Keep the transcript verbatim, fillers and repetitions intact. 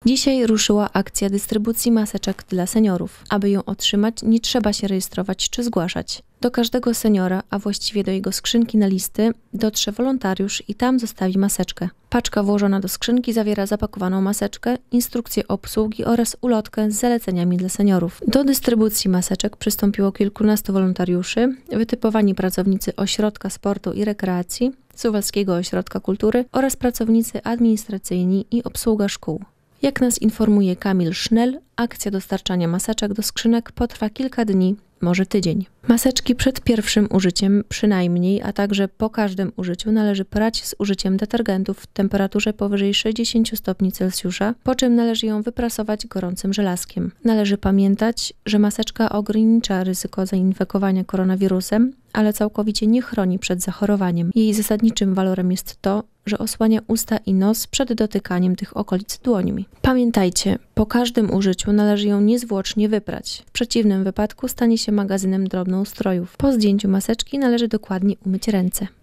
Dzisiaj ruszyła akcja dystrybucji maseczek dla seniorów. Aby ją otrzymać, nie trzeba się rejestrować czy zgłaszać. Do każdego seniora, a właściwie do jego skrzynki na listy, dotrze wolontariusz i tam zostawi maseczkę. Paczka włożona do skrzynki zawiera zapakowaną maseczkę, instrukcję obsługi oraz ulotkę z zaleceniami dla seniorów. Do dystrybucji maseczek przystąpiło kilkunastu wolontariuszy, wytypowani pracownicy Ośrodka Sportu i Rekreacji, Suwalskiego Ośrodka Kultury oraz pracownicy administracyjni i obsługa szkół. Jak nas informuje Kamil Sznel, akcja dostarczania maseczek do skrzynek potrwa kilka dni, może tydzień. Maseczki przed pierwszym użyciem przynajmniej, a także po każdym użyciu należy prać z użyciem detergentów w temperaturze powyżej sześćdziesięciu stopni Celsjusza, po czym należy ją wyprasować gorącym żelazkiem. Należy pamiętać, że maseczka ogranicza ryzyko zainfekowania koronawirusem, ale całkowicie nie chroni przed zachorowaniem. Jej zasadniczym walorem jest to, że osłania usta i nos przed dotykaniem tych okolic dłońmi. Pamiętajcie, po każdym użyciu należy ją niezwłocznie wyprać. W przeciwnym wypadku stanie się magazynem drobnoustrojów. Po zdjęciu maseczki należy dokładnie umyć ręce.